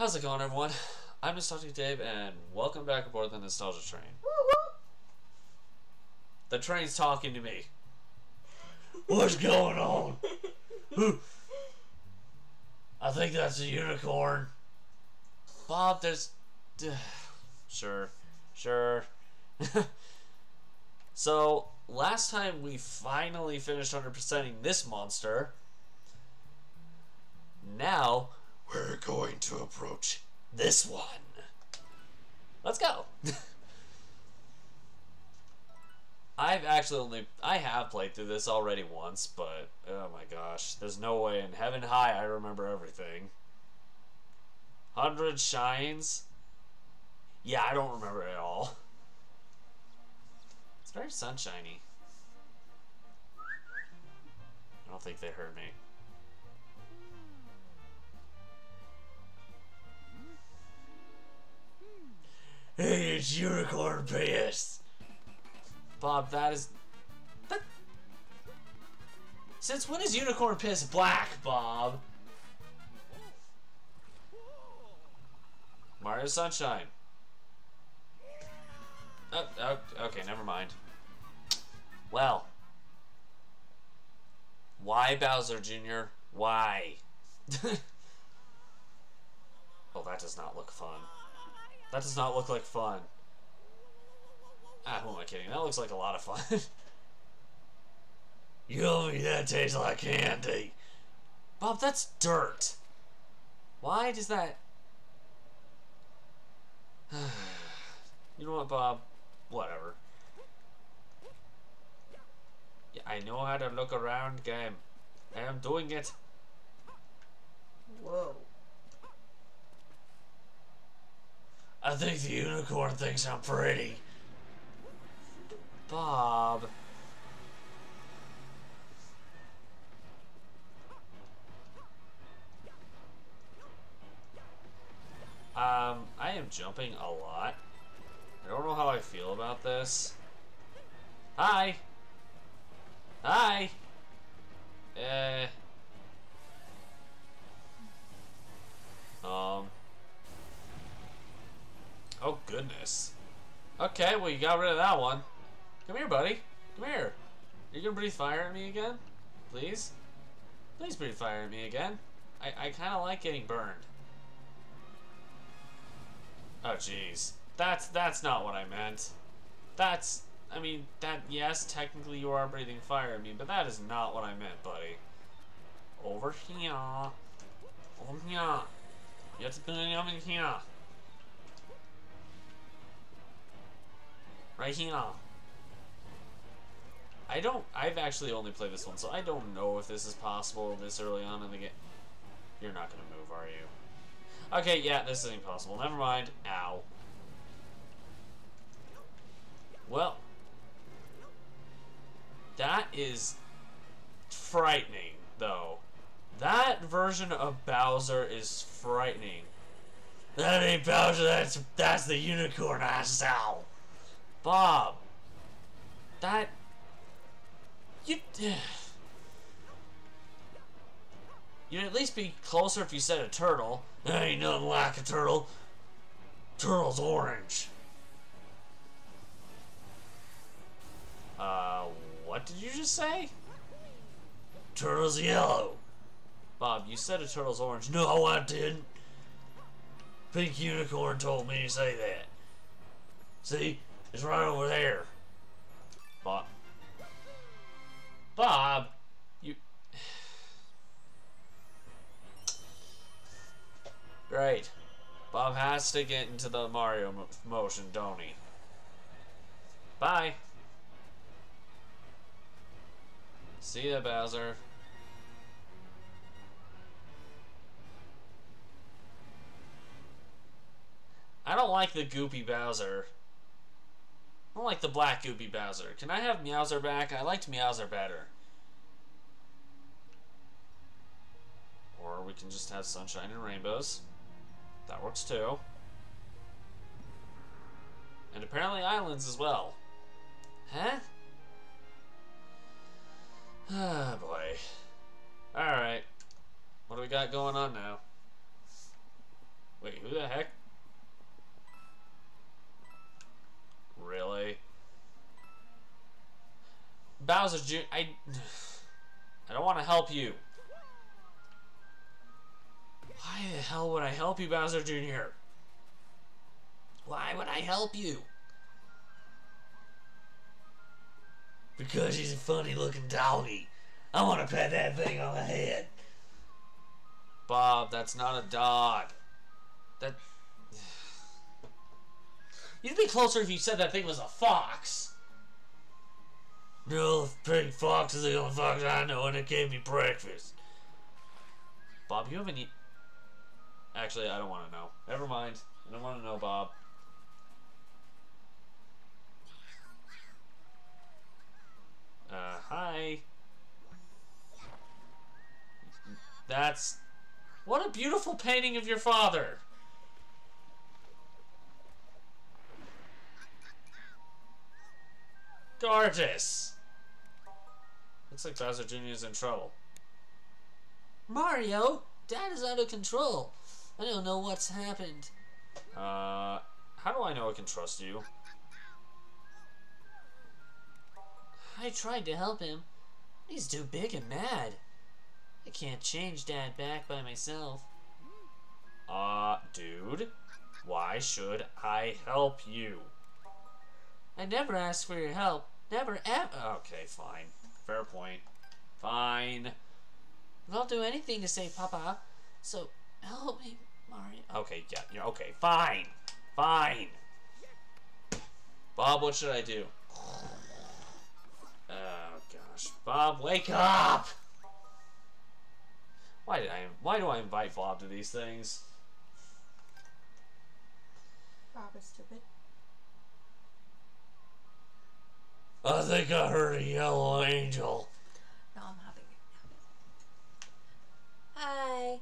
How's it going, everyone? I'm Nostalgic Dave, and welcome back aboard the Nostalgia Train. The train's talking to me. What's going on? I think that's a unicorn. Bob, there's... Sure. So, last time we finally finished 100%ing this monster. Now, we're going to approach this one. Let's go. I have played through this already once, but oh my gosh, there's no way in heaven high I remember everything. 100 shines? Yeah, I don't remember it at all. It's very sunshiny. I don't think they heard me. Hey, it's Unicorn Piss! Bob, that is... Since when is Unicorn Piss black, Bob? Mario Sunshine. Oh, okay, never mind. Well. Why, Bowser Jr.? Why? Oh, that does not look fun. That does not look like fun. Ah, who am I kidding? That looks like a lot of fun. Yummy, that tastes like candy. Bob, that's dirt. Why does that... You know what, Bob? Whatever. Yeah, I know how to look around, game. I am doing it. Whoa. I think the unicorn thinks I'm pretty. Bob. I am jumping a lot. I don't know how I feel about this. Hi! Hi! Oh, goodness. Okay, well, you got rid of that one. Come here, buddy. Come here. Are you gonna breathe fire at me again? Please? Please breathe fire at me again. I kind of like getting burned. Oh, jeez. That's not what I meant. I mean, yes, technically you are breathing fire at me, but that is not what I meant, buddy. Over here. Over here. You have to put it over here. Right here. I've actually only played this one, so I don't know if this is possible this early on in the game. You're not gonna move, are you? Okay, yeah, this isn't possible. Never mind. Ow. Well. That is frightening, though. That version of Bowser is frightening. That ain't Bowser, that's the unicorn I saw. Bob. That... You'd at least be closer if you said a turtle. There ain't nothing like a turtle. Turtle's orange. What did you just say? Turtle's yellow. Bob, you said a turtle's orange. No, I didn't. Pink Unicorn told me to say that. See? It's right over there. Bob. Bob! You... Great. Bob has to get into the Mario motion, don't he? Bye! See ya, Bowser. I don't like the goopy Bowser. I don't like the black goopy Bowser. Can I have Meowser back? I liked Meowser better. Or we can just have sunshine and rainbows. That works too. And apparently islands as well. Huh? Ah, boy. Alright. What do we got going on now? Wait, Who the heck? Really? Bowser Jr. I don't want to help you. Why the hell would I help you, Bowser Jr.? Why would I help you? Because he's a funny looking doggy. I want to pet that thing on the head. Bob, that's not a dog. That... You'd be closer if you said that thing was a fox. No, pink fox is the only fox I know, and it gave me breakfast. Bob, you haven't eaten... Actually, I don't want to know. Never mind. I don't want to know, Bob. Hi. That's... What a beautiful painting of your father. Gorgeous. Looks like Bowser Jr. is in trouble. Mario, Dad is out of control. I don't know what's happened. How do I know I can trust you? I tried to help him. He's too big and mad. I can't change Dad back by myself. Dude, why should I help you? I never asked for your help. Never ever. Okay, fine. Fair point. Fine. I'll do anything to save Papa. So, help me, Mario. Okay, yeah, okay, fine. Fine. Bob, what should I do? Oh, gosh. Bob, wake up! Why do I invite Bob to these things? Bob is stupid. I think I heard a yellow angel. No, I'm happy. Hi.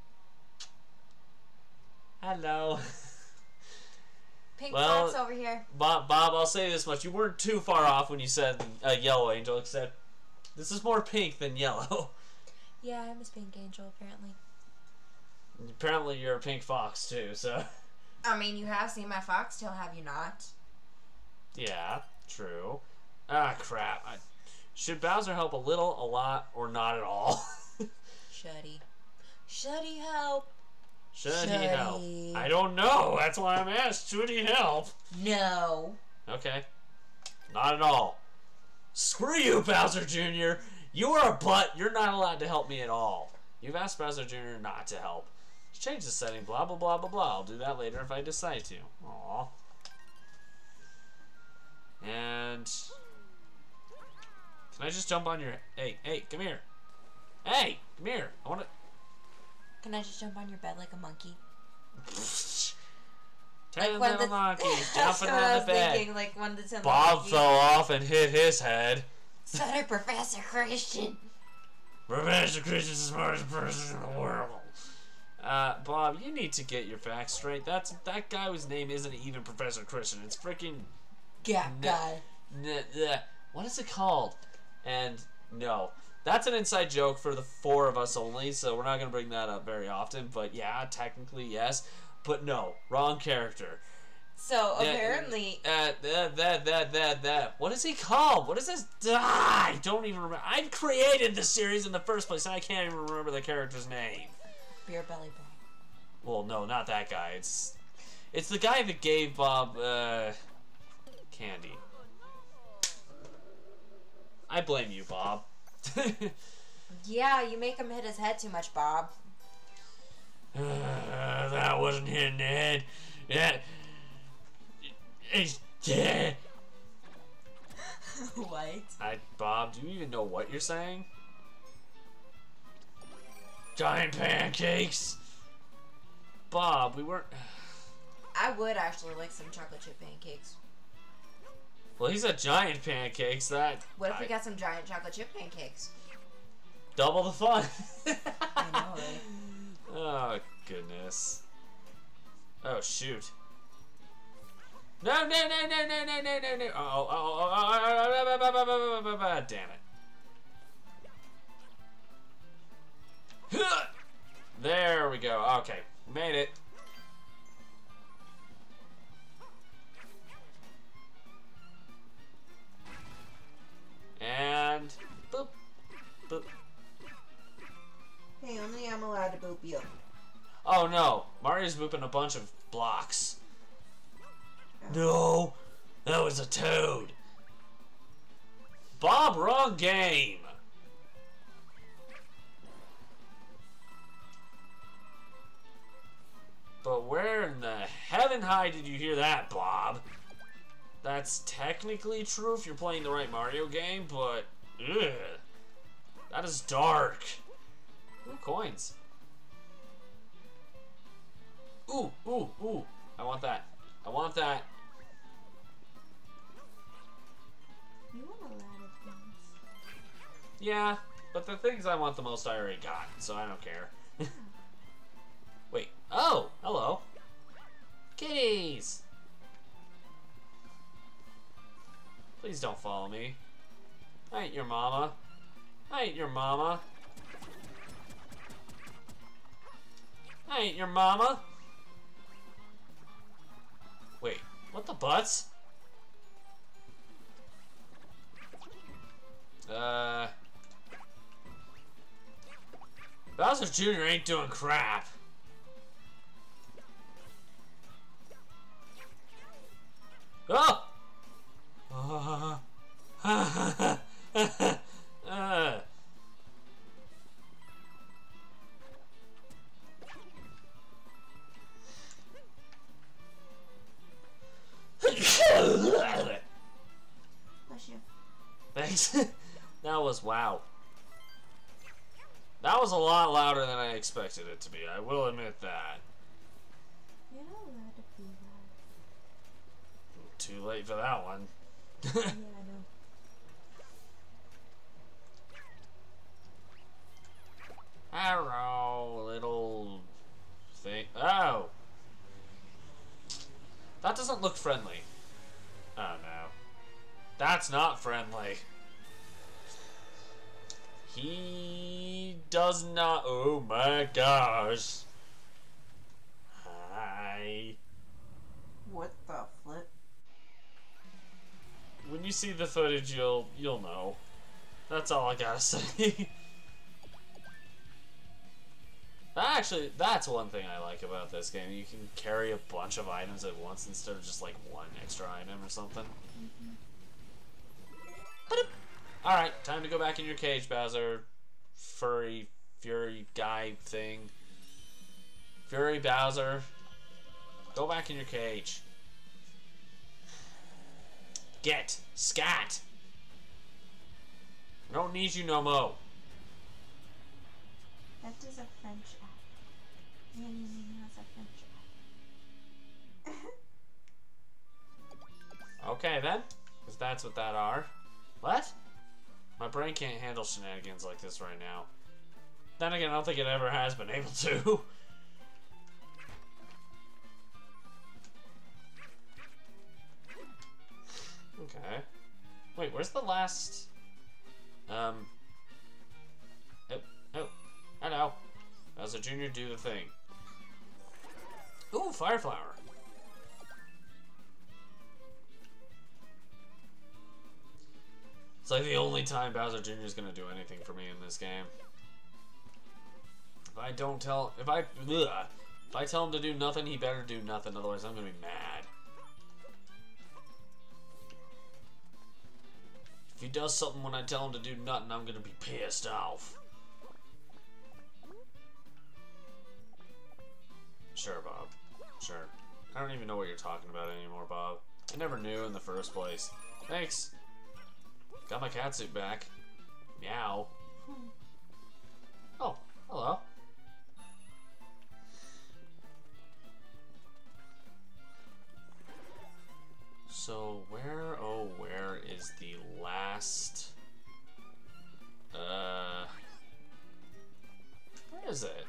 Hello. Pink fox over here. Bob, I'll say this much. You weren't too far off when you said a yellow angel, except this is more pink than yellow. Yeah, I'm a pink angel, apparently. Apparently you're a pink fox, too, so... I mean, you have seen my foxtail, have you not? Yeah, true. Ah, crap. Should Bowser help a little, a lot, or not at all? Should he? Should he help? Should he help? I don't know. That's why I'm asked. Should he help? No. Okay. Not at all. Screw you, Bowser Jr. You are a butt. You're not allowed to help me at all. You've asked Bowser Jr. not to help. Just change the setting. Blah, blah, blah, blah, blah. I'll do that later if I decide to. Aww. And... Can I just jump on your... Hey, come here. Hey, come here. I want to... Can I just jump on your bed like a monkey? Ten little monkeys jumping on the bed. Thinking, like one of the 10 Bob fell off and hit his head. So did Professor Christian. Professor Christian's the smartest person in the world. Bob, you need to get your facts straight. That guy whose name isn't even Professor Christian. It's freaking... Gap guy. What is it called? And no. That's an inside joke for the 4 of us only, so we're not going to bring that up very often. But yeah, technically, yes. But no, wrong character. So, apparently... What is he called? What is this? I don't even remember. I created the series in the first place, and I can't even remember the character's name. Beer Belly Boy. Well, no, not that guy. It's the guy that gave Bob, candy. I blame you, Bob. Yeah, you make him hit his head too much, Bob. That wasn't hitting the head. It's dead. What? Bob, do you even know what you're saying? Giant pancakes. Bob, we weren't... I would actually like some chocolate chip pancakes. Well, he's a giant pancakes. What if we got some giant chocolate chip pancakes? Double the fun. I know, right? Oh, goodness. Oh, shoot. No. Oh, damn it. There we go. Okay, made it. and boop, boop. Hey, only I'm allowed to boop you. Oh no, Mario's booping a bunch of blocks. Oh. No, that was a toad. Bob, wrong game. But where in the heaven high did you hear that, Bob? That's technically true if you're playing the right Mario game, but ugh, that is dark. Ooh, coins. Ooh, ooh, ooh. I want that. I want that. You want a lot of things. Yeah, but the things I want the most I already got, so I don't care. Wait. Oh, hello. Kitties! Please don't follow me. I ain't your mama. I ain't your mama. I ain't your mama. Wait, what the butts? Bowser Jr. ain't doing crap. Oh! Bless you. Thanks. That was wow. That was a lot louder than I expected it to be. I will admit that. You're not allowed to be loud. Too late for that one. Yeah, I know. Arrow, little thing. Oh! That doesn't look friendly. Oh no. That's not friendly. He does not. Oh my gosh. Hi. What the flip? When you see the footage, you'll know. That's all I gotta say. Actually, that's one thing I like about this game. You can carry a bunch of items at once instead of just like one extra item or something. Alright, time to go back in your cage, Bowser. Furry, fury guy thing. Fury Bowser. Go back in your cage. Get. Scat. I don't need you no mo. That is a French app. Has a French app. Okay then. Because that's what that are. What? My brain can't handle shenanigans like this right now. Then again, I don't think it ever has been able to. Okay. Wait, where's the last... Oh, hello. Bowser Jr., do the thing. Ooh, Fire Flower. It's like the only time Bowser Jr. is gonna do anything for me in this game. If I tell him to do nothing, he better do nothing, otherwise I'm gonna be mad. If he does something when I tell him to do nothing, I'm gonna be pissed off. Sure, Bob. Sure. I don't even know what you're talking about anymore, Bob. I never knew in the first place. Thanks. Got my catsuit back. Meow. Oh, hello. So where is the last where is it?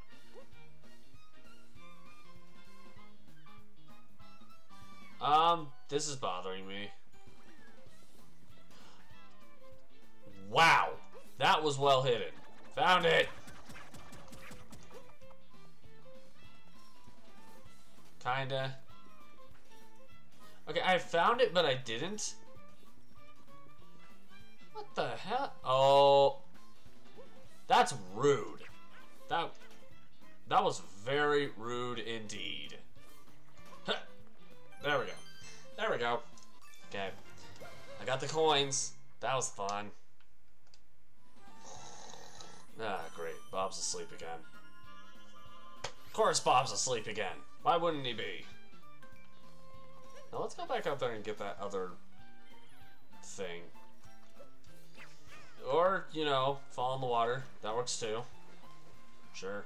This is bothering me. Wow, that was well hidden. Found it. Kinda. Okay, I found it, but I didn't. What the hell? Oh, that's rude. That was very rude indeed. Huh. There we go. There we go. Okay. I got the coins. That was fun. Ah, great. Bob's asleep again. Of course Bob's asleep again. Why wouldn't he be? Now let's go back out there and get that other thing. Or, you know, fall in the water. That works too. Sure.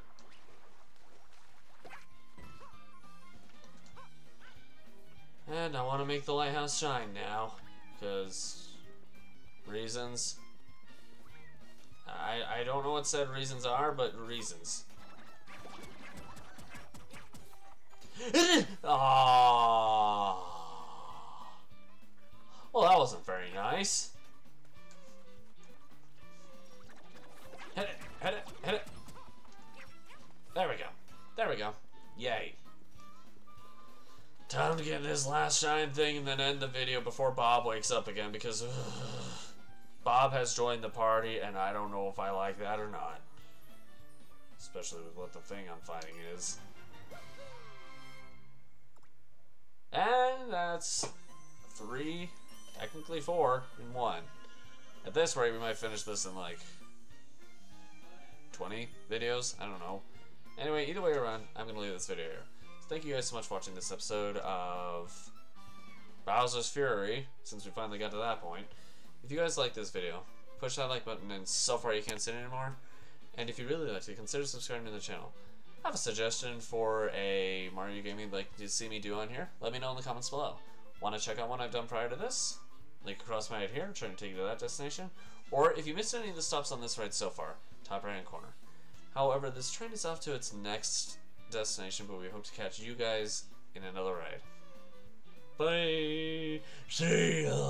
And I want to make the lighthouse shine now. Because... reasons. I don't know what said reasons are, but reasons. Ah. Well, that wasn't very nice. Hit it, hit it, hit it. There we go. There we go. Yay. Time to get this last shine thing and then end the video before Bob wakes up again because Bob has joined the party and I don't know if I like that or not. Especially with what the thing I'm fighting is. And that's 3, technically 4 in 1. At this rate, we might finish this in like 20 videos. I don't know. Anyway, either way around, I'm going to leave this video here. So thank you guys so much for watching this episode of Bowser's Fury, since we finally got to that point. If you guys like this video, push that like button, and so far you can't sit anymore. And if you really liked it, consider subscribing to the channel. Have a suggestion for a Mario game you'd like to see me do on here? Let me know in the comments below. Want to check out one I've done prior to this? Link across my head here, I'm trying to take you to that destination. Or if you missed any of the stops on this ride so far, top right hand corner. However, this train is off to its next destination, but we hope to catch you guys in another ride. Bye! See ya!